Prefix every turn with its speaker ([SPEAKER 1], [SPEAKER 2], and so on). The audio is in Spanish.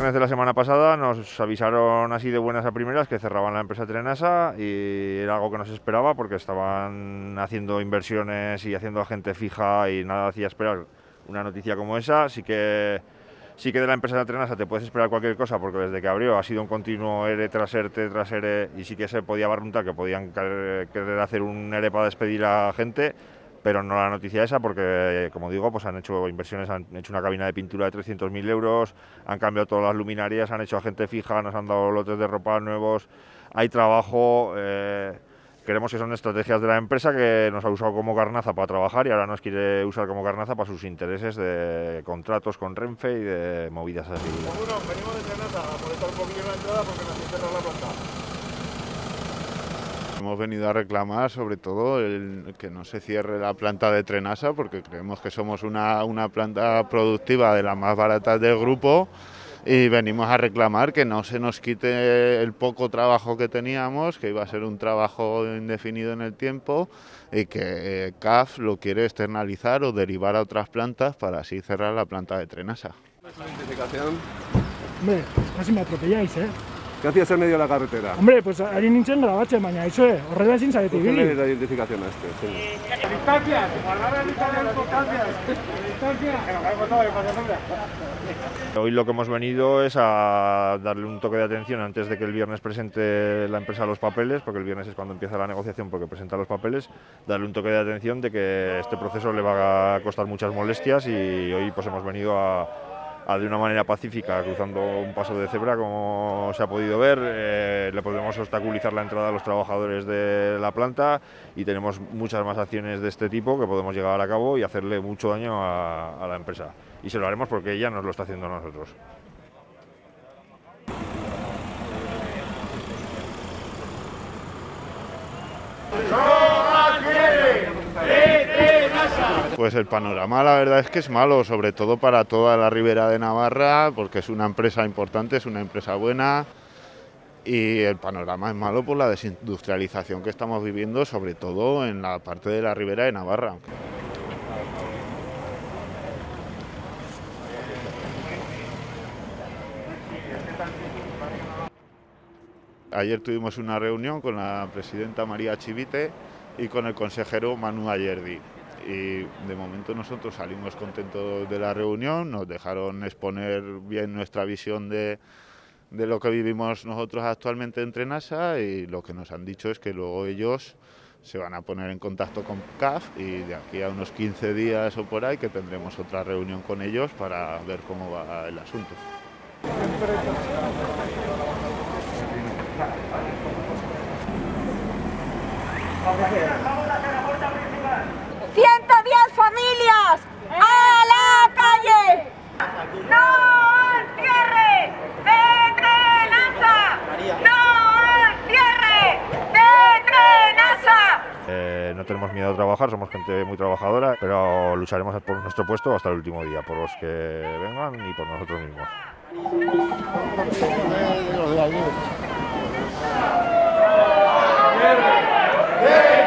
[SPEAKER 1] viernes de la semana pasada nos avisaron así de buenas a primeras que cerraban la empresa Trenasa y era algo que no se esperaba porque estaban haciendo inversiones y haciendo a gente fija y nada hacía esperar una noticia como esa. Sí que de la empresa Trenasa te puedes esperar cualquier cosa porque desde que abrió ha sido un continuo ERE tras ERE y sí que se podía barruntar que podían querer hacer un ERE para despedir a gente. Pero no la noticia esa porque, como digo, pues han hecho inversiones, han hecho una cabina de pintura de 300.000 euros, han cambiado todas las luminarias, han hecho a gente fija, nos han dado lotes de ropa nuevos, hay trabajo, creemos que son estrategias de la empresa que nos ha usado como carnaza para trabajar y ahora nos quiere usar como carnaza para sus intereses de contratos con Renfe y de movidas así.
[SPEAKER 2] Bueno, venimos de Trenasa a molestar un poquillo en la entrada porque nos cierran la planta.
[SPEAKER 3] Hemos venido a reclamar sobre todo que no se cierre la planta de Trenasa porque creemos que somos una planta productiva de las más baratas del grupo y venimos a reclamar que no se nos quite el poco trabajo que teníamos, que iba a ser un trabajo indefinido en el tiempo y que CAF lo quiere externalizar o derivar a otras plantas para así cerrar la planta de Trenasa.
[SPEAKER 2] ¿Identificación?
[SPEAKER 4] Hombre, casi me atropelláis, ¿eh?
[SPEAKER 2] ¿Qué hacías en medio de la carretera?
[SPEAKER 4] Hombre, pues ari nintzen grabatzen, baina eso, horrela ezin zarete
[SPEAKER 2] ¿Qué
[SPEAKER 4] ibili.
[SPEAKER 2] le da identificación a este? Sí.
[SPEAKER 4] Distancias, guardar las distancias.
[SPEAKER 1] Hoy lo que hemos venido es a darle un toque de atención antes de que el viernes presente la empresa los papeles, porque el viernes es cuando empieza la negociación porque presenta los papeles, darle un toque de atención de que este proceso le va a costar muchas molestias y hoy pues hemos venido a de una manera pacífica, cruzando un paso de cebra, como se ha podido ver, le podemos obstaculizar la entrada a los trabajadores de la planta y tenemos muchas más acciones de este tipo que podemos llevar a cabo y hacerle mucho daño a la empresa. Y se lo haremos porque ella nos lo está haciendo a nosotros.
[SPEAKER 3] Pues el panorama la verdad es que es malo, sobre todo para toda la Ribera de Navarra, porque es una empresa importante, es una empresa buena y el panorama es malo por la desindustrialización que estamos viviendo, sobre todo en la parte de la Ribera de Navarra. Ayer tuvimos una reunión con la presidenta María Chivite y con el consejero Manu Ayerdi. Y de momento nosotros salimos contentos de la reunión, nos dejaron exponer bien nuestra visión de lo que vivimos nosotros actualmente en Trenasa y lo que nos han dicho es que luego ellos se van a poner en contacto con CAF y de aquí a unos 15 días o por ahí que tendremos otra reunión con ellos para ver cómo va el asunto.
[SPEAKER 5] 110 familias a la calle. ¡No al cierre de Trenasa! ¡No al cierre de Trenasa!
[SPEAKER 1] No tenemos miedo a trabajar, somos gente muy trabajadora, pero lucharemos por nuestro puesto hasta el último día, por los que vengan y por nosotros mismos.
[SPEAKER 2] ¡Cierre!